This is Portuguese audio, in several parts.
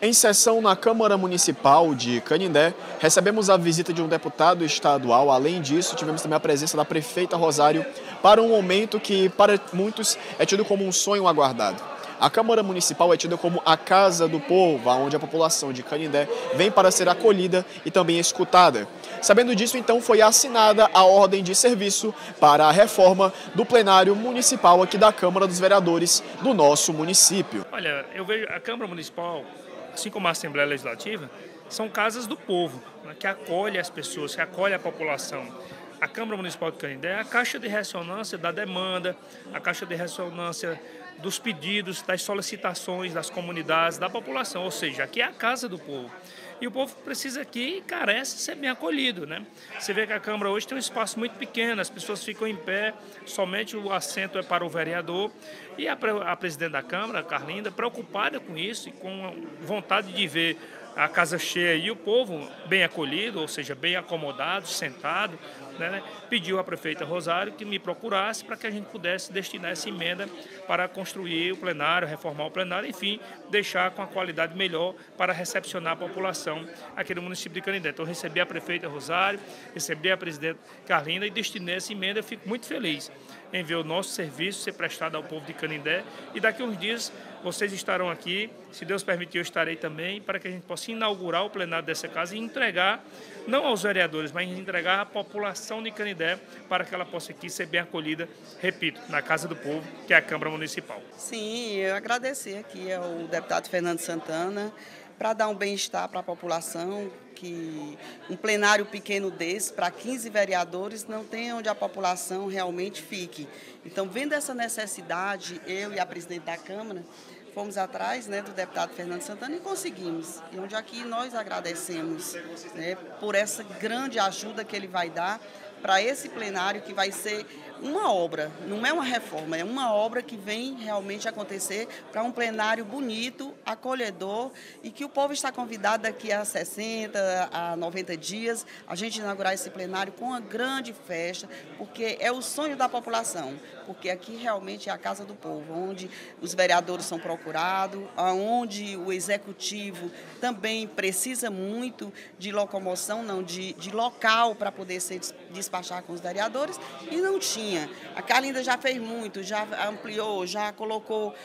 Em sessão na Câmara Municipal de Canindé, recebemos a visita de um deputado estadual. Além disso, tivemos também a presença da prefeita Rosário para um momento que, para muitos, é tido como um sonho aguardado. A Câmara Municipal é tida como a Casa do Povo, onde a população de Canindé vem para ser acolhida e também escutada. Sabendo disso, então, foi assinada a ordem de serviço para a reforma do plenário municipal aqui da Câmara dos Vereadores do nosso município. Olha, eu vejo a Câmara Municipal, assim como a Assembleia Legislativa, são casas do povo, né, que acolhe as pessoas, que acolhe a população. A Câmara Municipal de Canindé é a caixa de ressonância da demanda, a caixa de ressonância dos pedidos, das solicitações das comunidades, da população, ou seja, aqui é a casa do povo. E o povo precisa aqui e carece de ser bem acolhido, né? Você vê que a Câmara hoje tem um espaço muito pequeno, as pessoas ficam em pé, somente o assento é para o vereador. E a presidente da Câmara, a Carlinda, preocupada com isso e com vontade de ver a casa cheia e o povo bem acolhido, ou seja, bem acomodado, sentado, né, pediu à prefeita Rosário que me procurasse para que a gente pudesse destinar essa emenda para construir o plenário, reformar o plenário, enfim, deixar com a qualidade melhor para recepcionar a população aqui no município de Canindé. Então, recebi a prefeita Rosário, recebi a presidente Carlinda e destinei essa emenda. Eu fico muito feliz em ver o nosso serviço ser prestado ao povo de Canindé. E daqui a uns dias vocês estarão aqui, se Deus permitir eu estarei também, para que a gente possa inaugurar o plenário dessa casa e entregar, não aos vereadores, mas entregar à população de Canindé para que ela possa aqui ser bem acolhida, repito, na Casa do Povo, que é a Câmara Municipal. Sim, eu agradecer aqui ao deputado Fernando Santana para dar um bem-estar para a população, que um plenário pequeno desse, para 15 vereadores, não tem onde a população realmente fique. Então, vendo essa necessidade, eu e a presidente da Câmara, fomos atrás, né, do deputado Fernando Santana e conseguimos. E onde aqui nós agradecemos, né, por essa grande ajuda que ele vai dar para esse plenário, que vai ser uma obra, não é uma reforma, é uma obra que vem realmente acontecer para um plenário bonito, acolhedor, e que o povo está convidado daqui a 60, a 90 dias, a gente inaugurar esse plenário com uma grande festa, porque é o sonho da população, porque aqui realmente é a casa do povo, onde os vereadores são procurados, onde o executivo também precisa muito de locomoção, não, de local para poder se despachar com os vereadores, e não tinha. A Carlinda já fez muito, já ampliou, já colocou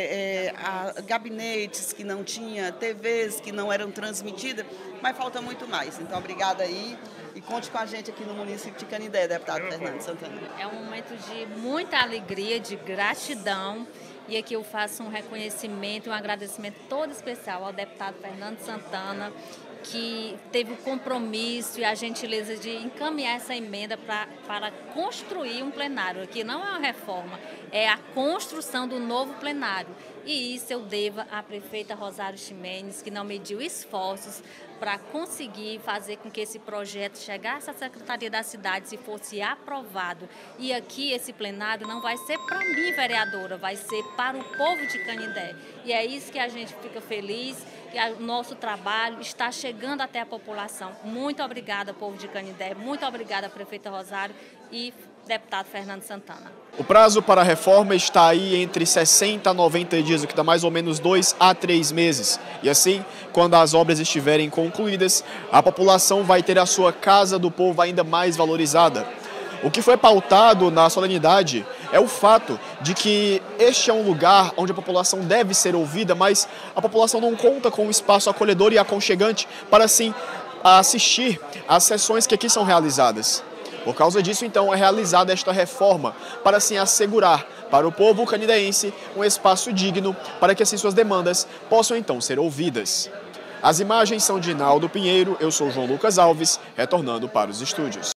gabinetes que não tinha, TVs que não eram transmitidas, mas falta muito mais. Então, obrigada aí e conte com a gente aqui no município de Canindé, deputado Fernando Santana. É um momento de muita alegria, de gratidão. E aqui eu faço um reconhecimento, um agradecimento todo especial ao deputado Fernando Santana, que teve o compromisso e a gentileza de encaminhar essa emenda para construir um plenário. Aqui não é uma reforma, é a construção do novo plenário. E isso eu devo à prefeita Rosário Ximenes, que não mediu esforços para conseguir fazer com que esse projeto chegasse à Secretaria da Cidade, se fosse aprovado. E aqui esse plenário não vai ser para mim, vereadora, vai ser para o povo de Canindé. E é isso que a gente fica feliz, que o nosso trabalho está chegando até a população. Muito obrigada, povo de Canindé, muito obrigada, prefeita Rosário e deputado Fernando Santana. O prazo para a reforma está aí entre 60 a 90 dias, o que dá mais ou menos 2 a 3 meses. E assim, quando as obras estiverem concluídas, a população vai ter a sua Casa do Povo ainda mais valorizada. O que foi pautado na solenidade é o fato de que este é um lugar onde a população deve ser ouvida, mas a população não conta com um espaço acolhedor e aconchegante para, assim, assistir às sessões que aqui são realizadas. Por causa disso, então, é realizada esta reforma para, assim, assegurar para o povo canindense um espaço digno para que, assim, suas demandas possam, então, ser ouvidas. As imagens são de Naldo Pinheiro, eu sou João Lucas Alves, retornando para os estúdios.